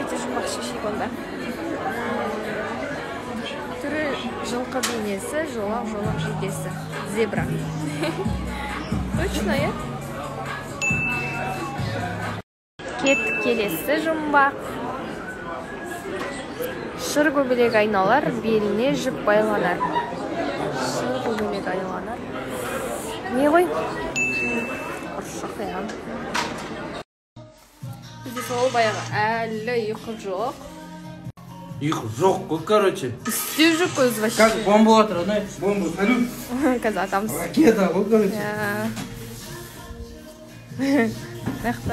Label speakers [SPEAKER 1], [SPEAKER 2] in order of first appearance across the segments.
[SPEAKER 1] өте жұмбақ шешек онда. Түрі жылқы бейнесі, жолақ жейдесі. Зебра. Точно, е? Кет келесі жұмбақ. Шыр көбелек айналар, беліне жүп байланар. Шыр көбелек айланар. Не ғой? Ұршық яғын. Бізде сол баяғы әлі ұйқы жоқ.
[SPEAKER 2] Ұйқы жоқ қой, короче.
[SPEAKER 1] Үсте жоқ көз вообще.
[SPEAKER 2] Как бомба отыр, анай? Бомба, салют.
[SPEAKER 1] Қазір атамыз.
[SPEAKER 2] Ракета ғой, короче.
[SPEAKER 1] Нақты.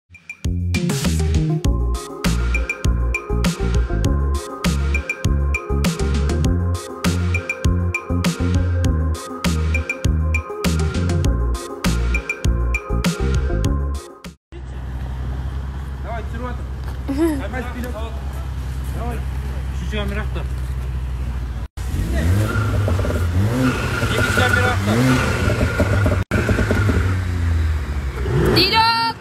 [SPEAKER 2] Давай, шучу амирахта.
[SPEAKER 1] Вперед!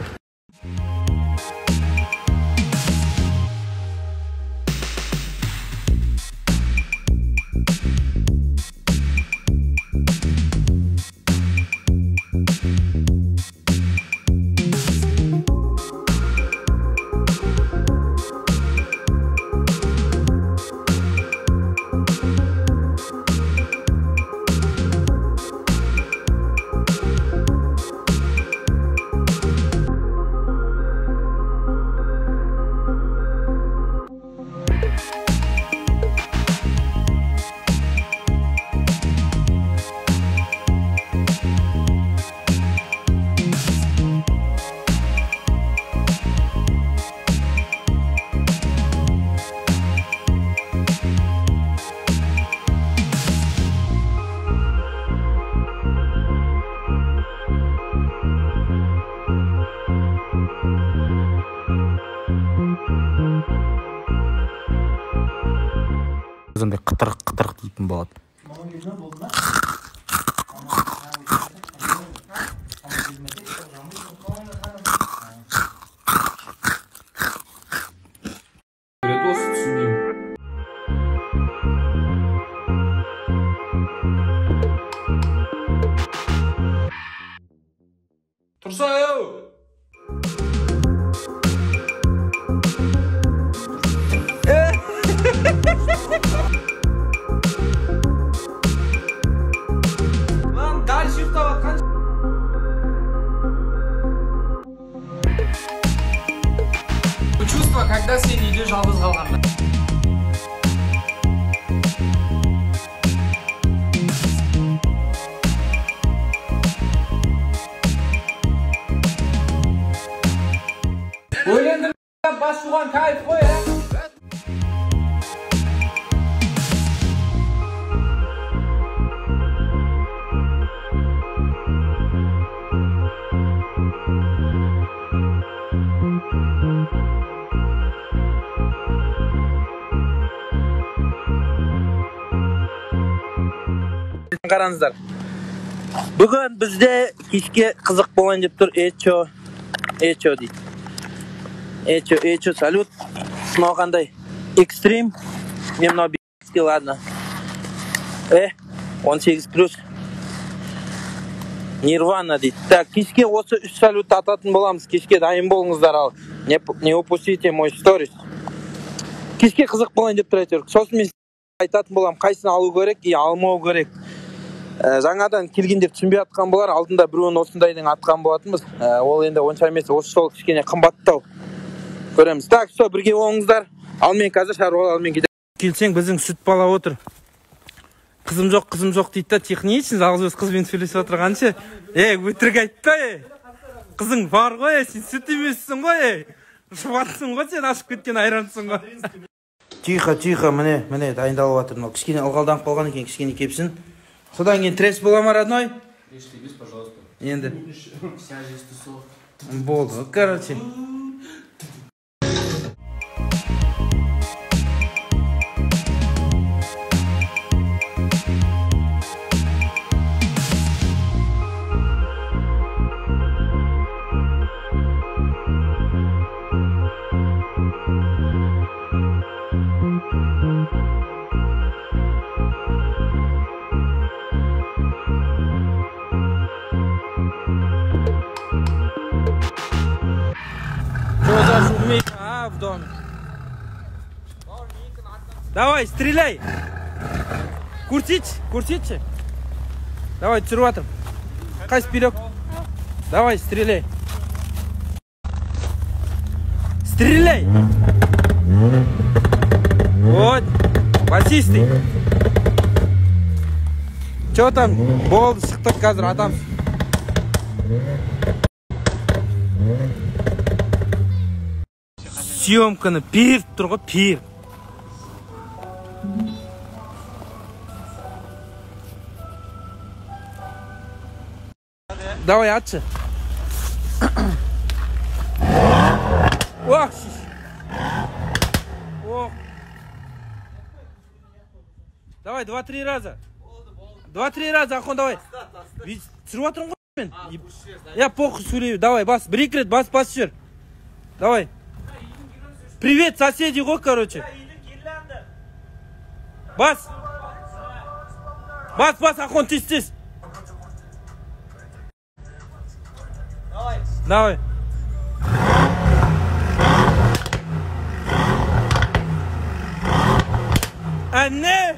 [SPEAKER 2] Сондай қытырық дейтін болады. Осы түсінеймін. Тұрса-ау! Lan dальше ұйықтаватқан. Чувство, когда сен үйде жалғыз қалғанда. Ойлендіріп бас жуған кайф қой, ә? Қараңыздар. Бүгін бізде кешке қызық болайын деп тұр. Эчо дейді. Эчо, салют. Мынау қандай? Экстрим. Мен мынау бейске, ладно. 18+. Нирвана дейді. Так, кешке осы 3 салют ататын боламыз. Кешке дайын болыңыздар ал. Не упустите мой сторис. Кешке қызық болайын деп тұр әйтеуір. Сосын мен айтатын болам, қайсыны алу керек, алмау керек. Жаңадан келгендер түсінбей атқан болар, алдында біреуін осындайдың атқан болатынбыз. Ол енді онша емес, осы сол кішкене қымбаттау. Көреміз. Так, все, бірге болыңыздар. Ал мен қазір шаруалармен кетемін. Келсең, біздің сүт бала отыр. Қызым жоқ дейді да, техничный, жалғыз өз қызбен сөйлесіп отырғанша. Өтірік айтпа, қызың бар ғой, сен сүт емессің ғой, шуатсың ғой, сен ашып кеткен айрансың ғой. Тихо, міне, дайындалып жатыр. Кішкене ылғалданып қалған екен, кішкене кепсін. Содан кейін трес бола ма, родной?
[SPEAKER 3] Без, пожалуйста.
[SPEAKER 2] Енді.
[SPEAKER 3] Вся жизнь тусовка.
[SPEAKER 2] Болды, короче. в доме. Давай, стреляй. Курсите. Давай, түсіріп Қайсы вперед. Давай, стреляй. Стреляй. Вот. Басистый. Че там? Болды, шықтық қазір атамыз. Съемканы періп тұр ғой, періп. Давай, атшы. Ох, ох. Давай, 2-3 раза. 2-3 раза, Ахон, давай. Түсіріп отырмын ғой мен. Я похуй сөйлеймін. Давай, бас. Бір-екі рет бас жүр. Давай. Привет, соседи ғой, короче. Бас. Бас, Ахон, тез. Давай. Не!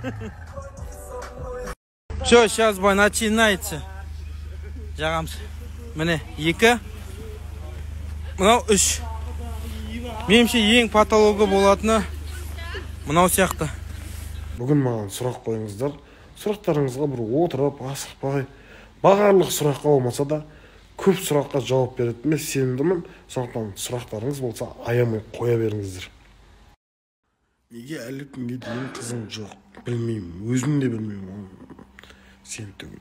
[SPEAKER 2] Все, сейчас бой начинается. Жағамыз. Міне, 2. Мынау 3. Менімше ең патологы болатыны мынау сияқты.
[SPEAKER 4] Бүгін маған сұрақ қойыңыздар. Сұрақтарыңызға бір отырып, асықпай, барлық сұраққа болмаса да көп сұраққа жауап береді. Мен сенімдімін. Сондықтан сұрақтарыңыз болса, аямай қоя беріңіздер. Неге әлі күнге дейін қызым жоқ? Білмеймін. Өзім де білмеймін. Сен түгіл.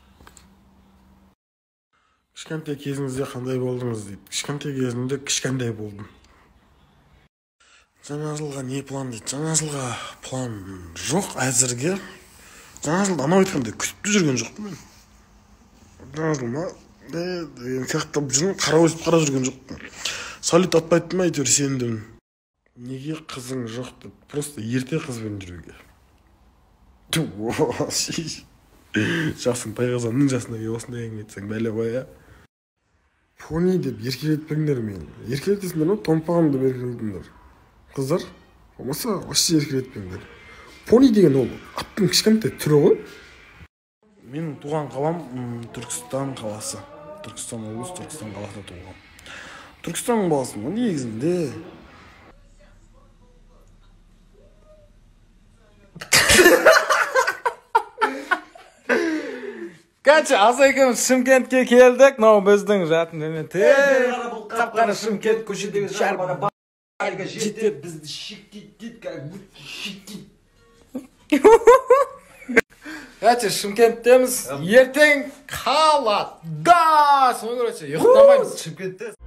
[SPEAKER 4] Кішкентай кезіңізде қандай болдыңыз дейді. Кішкентай кезімде кішкентай болдым. Жаңа жылға не план дейді? Жаңа жылға план жоқ әзірге. Жаңа жылда анау айтқандай күтіп жүрген жоқпын мен. Жаңа жылма деген сияқты жүрген, қара жүрген жоқпын. Салют атпайтын ма әйтеуір сендім. Неге қызың жоқ деп, просто ерте қызбен жүруге. Жасың тайғазанның жасына осындай әңгіме айтсаң бәле бая. Пони деп еркелетпеңдер мені. Еркелетесіңдер ме? Томпағым деп еркелетіңдер. Қыздар, болмаса вообще еркелетпеңдер. Пони деген ол аттың кішкентай түрі ғой. Менің туған қалам Түркістан қаласы. Түркістан облысы, Түркістан қаласында туылғам. Түркістан қаласының негізінде
[SPEAKER 5] Қанша азайкымыз Шымкентке келдік. Мынау біздің жатын қап-қара Шымкент көшедегі шарбара әлгі жетті бізді шектейді, как будто шектейді. Қанша Шымкенттеміз. Ертең қалады. Да! Соны көрсе, ұйықтамаймыз Шымкентте.